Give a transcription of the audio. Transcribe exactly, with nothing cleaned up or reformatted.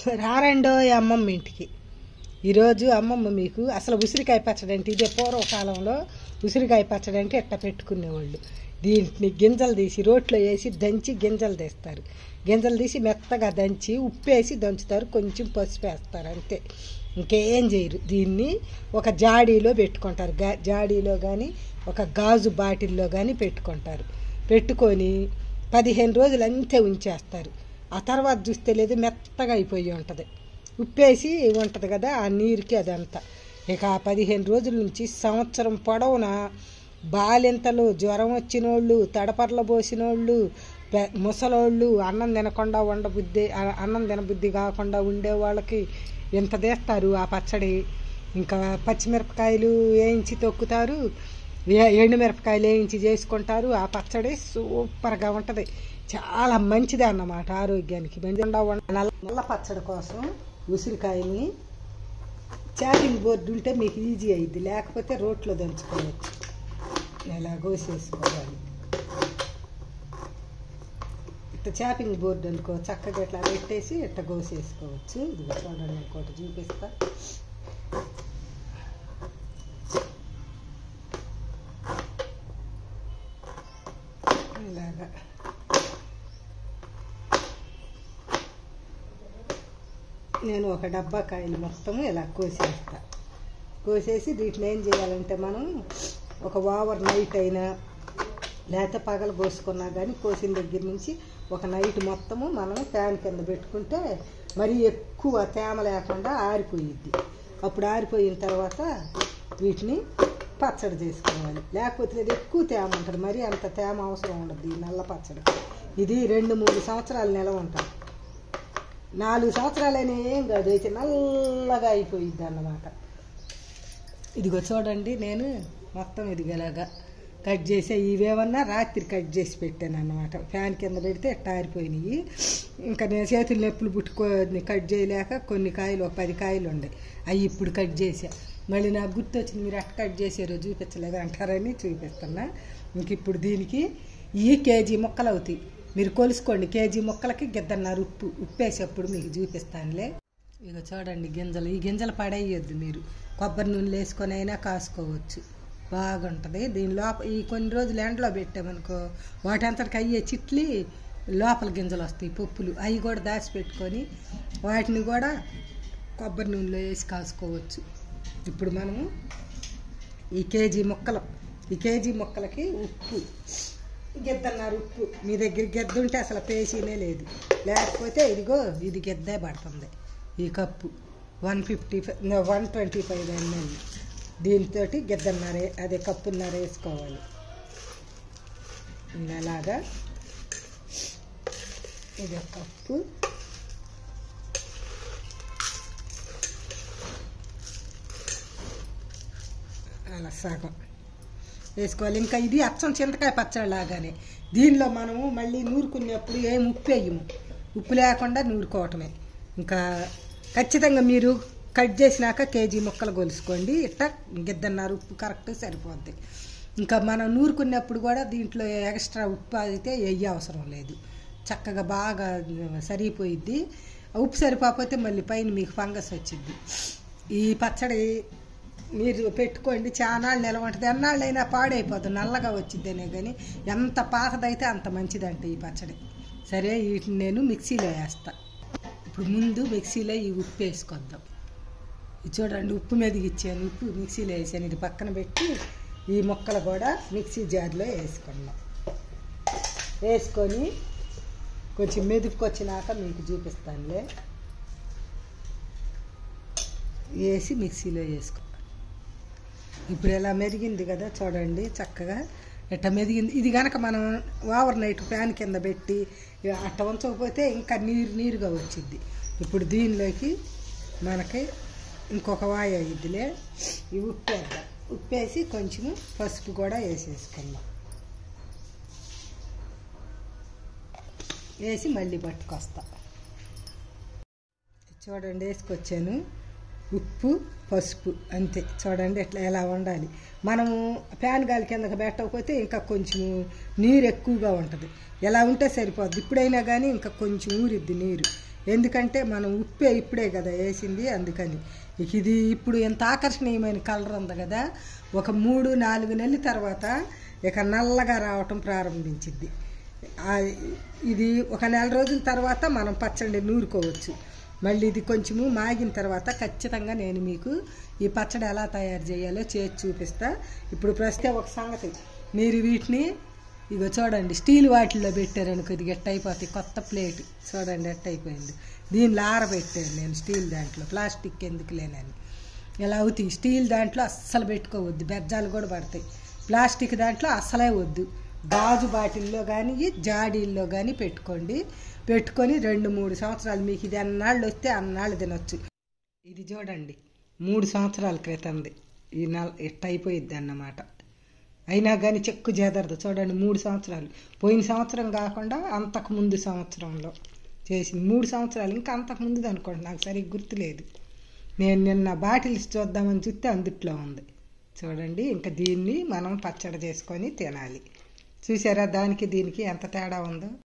రారండో అమ్మమ్మ ఇంటికి. ఈరోజు అమ్మమ్మ మీకు అసలు ఉసిరికాయ పచ్చడి అంటే ఇదే పూర్వకాలంలో ఉసిరికాయ పచ్చడి అంటే ఎట్లా పెట్టుకునేవాళ్ళు. దీంట్ని గింజలు తీసి రోట్లో వేసి దంచి గింజలు తీస్తారు. గింజలు తీసి మెత్తగా దంచి ఉప్పేసి దంచుతారు, కొంచెం పసుపు వేస్తారు, అంతే, ఇంకేం చేయరు. దీన్ని ఒక జాడీలో పెట్టుకుంటారు, గా జాడీలో కానీ ఒక గాజు బాటిల్లో కానీ పెట్టుకుంటారు. పెట్టుకొని పదిహేను రోజులు అంతే ఉంచేస్తారు. ఆ తర్వాత చూస్తే లేదు మెత్తగా అయిపోయి ఉంటుంది, ఉప్పేసి ఉంటుంది కదా ఆ నీరుకి అదంతా. ఇక ఆ పదిహేను రోజుల నుంచి సంవత్సరం పొడవున బాలింతలు, జ్వరం వచ్చిన వాళ్ళు, తడపర్ల పోసిన వాళ్ళు, ముసలోళ్ళు, అన్నం తినకుండా ఉండబుద్ధి అన్నం తినబుద్ధి కాకుండా ఉండే వాళ్ళకి ఇంత తీస్తారు ఆ పచ్చడి. ఇంకా పచ్చిమిరపకాయలు వేయించి తొక్కుతారు, ఎండుమిరపకాయలు వేయించి చేసుకుంటారు. ఆ పచ్చడి సూపర్గా ఉంటుంది, చాలా మంచిది అన్నమాట ఆరోగ్యానికి. నల్ల పచ్చడి కోసం ఉసిరికాయని చాపింగ్ బోర్డు ఉంటే మీకు ఈజీ అయ్యిద్ది, లేకపోతే రోట్లో దంచుకోవచ్చు. ఇలా కోసేసుకోవాలి. ఇట్లా చాపింగ్ బోర్డు అనుకో చక్కగా ఇట్లా పెట్టేసి ఇట్లా కోసేసుకోవచ్చు. ఇది చూడండి, ఇంకోటి చూపిస్తా. ఇలాగా నేను ఒక డబ్బా కాయలు మొత్తము ఇలా కోసేస్తా. కోసేసి దీంట్లో ఏం చేయాలంటే మనం ఒక ఓవర్ నైట్ అయినా లేకపోతే పగలు పోసుకున్నా కానీ కోసిన దగ్గర నుంచి ఒక నైట్ మొత్తము మనం ఫ్యాన్ కింద పెట్టుకుంటే మరీ ఎక్కువ తేమ లేకుండా ఆరిపోయిద్ది. అప్పుడు ఆరిపోయిన తర్వాత వీటిని పచ్చడి చేసుకోవాలి. లేకపోతే ఇది ఎక్కువ తేమ ఉంటుంది, మరీ అంత తేమ అవసరం ఉండదు ఈ నల్ల పచ్చడి. ఇది రెండు మూడు సంవత్సరాలు నిలవ ఉంటుంది. నాలుగు సంవత్సరాలైనా ఏం కాదు, అయితే నల్లగా అయిపోయిద్ది అన్నమాట. ఇదిగో చూడండి, నేను మొత్తం ఇదిగలాగా కట్ చేసే, ఇవేమన్నా రాత్రి కట్ చేసి పెట్టాను అన్నమాట. ఫ్యాన్ కింద పెడితే ఎట్లా ఆరిపోయినాయి. ఇంకా నేను చేతులు నొప్పులు పుట్టుకో కట్ చేయలేక కొన్ని కాయలు, ఒక పది కాయలు ఉండే, అవి ఇప్పుడు కట్ చేసా. మళ్ళీ నాకు గుర్తొచ్చింది, మీరు అట్ట కట్ చేసారో చూపించలేదు అంటారని చూపిస్తున్నా. ఇంక ఇప్పుడు దీనికి ఈ కేజీ ముక్కలు అవుతాయి, మీరు కొలుసుకోండి. కేజీ ముక్కలకి గిద్దన్నారు ఉప్పు, ఉప్పేసేప్పుడు మీకు చూపిస్తానులే. ఇక చూడండి గింజలు, ఈ గింజలు పడేయొద్దు, మీరు కొబ్బరి నూనెలు వేసుకొని అయినా కాసుకోవచ్చు, బాగుంటుంది. దీని లోపల ఈ కొన్ని రోజులు ఎండలో పెట్టామనుకో వాటంతటికి అయ్యే చిట్లి లోపల గింజలు వస్తాయి, పప్పులు, అవి కూడా దాచిపెట్టుకొని వాటిని కూడా కొబ్బరి నూనెలో వేసి కాసుకోవచ్చు. ఇప్పుడు మనము ఈ కేజీ ముక్కలు, ఈ కేజీ ముక్కలకి ఉప్పు గిద్దన్నారు, ఉప్పు మీ దగ్గర గిద్ద ఉంటే అసలు పేసీనే లేదు, లేకపోతే ఇదిగో ఇది గిద్దే పడుతుంది. ఈ కప్పు one fifty five one twenty five ML, దీంతో గిద్దన్నర అదే కప్పున్నర వేసుకోవాలి. అలాగా ఇది ఒక కప్పు, అలా సగం వేసుకోవాలి. ఇంకా ఇది అచ్చం చింతకాయ పచ్చడి లాగానే, దీనిలో మనము మళ్ళీ నూరుకునేప్పుడు ఏం ఉప్పు వేయము, ఉప్పు లేకుండా నూరుకోవటమే. ఇంకా ఖచ్చితంగా మీరు కట్ చేసినాక కేజీ ముక్కలు కొలుసుకోండి, ఇట్లా గిద్దన్నారు ఉప్పు కరెక్ట్ సరిపోద్ది. ఇంకా మనం నూరుకున్నప్పుడు కూడా దీంట్లో ఎక్స్ట్రా ఉప్పు అయితే వేయ అవసరం లేదు, చక్కగా బాగా సరిపోయిద్ది. ఉప్పు సరిపోతే మళ్ళీ పైన మీకు ఫంగస్ వచ్చిద్ది. ఈ పచ్చడి మీరు పెట్టుకోండి, చాలా నిలవ ఉంటుంది, ఎన్నాళ్ళు అయినా పాడైపోతుంది, నల్లగా వచ్చిద్దనే కానీ ఎంత పాతదైతే అంత మంచిదంటే ఈ పచ్చడి. సరే, వీటిని నేను మిక్సీలో వేస్తా. ఇప్పుడు ముందు మిక్సీలో ఈ ఉప్పు వేసుకొద్దాం. ఇది చూడండి, ఉప్పు మెదిగిచ్చాను, ఉప్పు మిక్సీలో వేసాను. ఇది పక్కన పెట్టి ఈ ముక్కలు కూడా మిక్సీ జార్లో వేసుకున్నాం. వేసుకొని కొంచెం మెదుపుకొచ్చినాక మీకు చూపిస్తానులే. వేసి మిక్సీలో వేసుకో. ఇప్పుడు ఎలా మెరిగింది కదా చూడండి, చక్కగా ఇట్లా మెదిగింది. ఇది కనుక మనం ఓవర్ నైట్ ఫ్యాన్ కింద పెట్టి అట్ట ఉంచకపోతే ఇంకా నీరు నీరుగా వచ్చిద్ది. ఇప్పుడు దీనిలోకి మనకి ఇంకొక వాయి అయ్యిద్దిలే. ఈ ఉప్పు వేద్దాం, ఉప్పేసి కొంచెము పసుపు కూడా వేసేసుకుందాం. వేసి మళ్ళీ పట్టుకొస్తా. చూడండి వేసుకొచ్చాను, ఉప్పు పసుపు అంతే. చూడండి ఎట్లా ఎలా ఉండాలి. మనము ఫ్యాన్ గాలి కిందకి పెట్టకపోతే ఇంకా కొంచెం నీరు ఎక్కువగా ఉంటుంది, ఎలా ఉంటే సరిపోద్ది. ఇప్పుడైనా కానీ ఇంకా కొంచెం ఊరిద్ది నీరు, ఎందుకంటే మనం ఉప్పే ఇప్పుడే కదా వేసింది, అందుకని. ఇక ఇది ఇప్పుడు ఎంత ఆకర్షణీయమైన కలర్ ఉంది కదా, ఒక మూడు నాలుగు నెలల తర్వాత ఇక నల్లగా రావటం ప్రారంభించింది. ఇది ఒక నెల రోజుల తర్వాత మనం పచ్చడి నూరుకోవచ్చు. మళ్ళీ ఇది కొంచెము మాగిన తర్వాత ఖచ్చితంగా నేను మీకు ఈ పచ్చడి ఎలా తయారు చేయాలో చేసి చూపిస్తా. ఇప్పుడు ప్రస్తుతం ఒక సంగతి, మీరు వీటిని ఇగో చూడండి, స్టీల్ వాటిల్లో పెట్టారనుకో ఇది గట్ట అయిపోతాయి. కొత్త ప్లేట్ చూడండి ఎట్ట అయిపోయింది. దీనిలో ఆరబెట్టాను నేను స్టీల్ దాంట్లో, ప్లాస్టిక్ ఎందుకు లేనని. ఇలా అవుతాయి. స్టీల్ దాంట్లో అస్సలు పెట్టుకోవద్దు, బెజ్జాలు కూడా పడతాయి. ప్లాస్టిక్ దాంట్లో అస్సలే వద్దు. గాజు బాటిల్లో కానీ జాడీల్లో కానీ పెట్టుకోండి. పెట్టుకొని రెండు మూడు సంవత్సరాలు మీకు ఇది అన్నాళ్ళు వస్తే అన్నాళ్ళు తినొచ్చు. ఇది చూడండి మూడు సంవత్సరాల క్రితంది, ఈ నెల ఎట్ట అయిపోయిద్ది అన్నమాట. అయినా కానీ చెక్కు చేదరదు. చూడండి మూడు సంవత్సరాలు, పోయిన సంవత్సరం కాకుండా అంతకు ముందు సంవత్సరంలో చేసింది. మూడు సంవత్సరాలు ఇంకా అంతకు ముందుది అనుకోండి, నాకు సరిగ్గా గుర్తులేదు. నేను నిన్న బాటిల్స్ చూద్దామని చూస్తే అందుట్లో ఉంది చూడండి. ఇంకా దీన్ని మనం పచ్చడి చేసుకొని తినాలి. చూసారా దానికి దీనికి ఎంత తేడా ఉందో.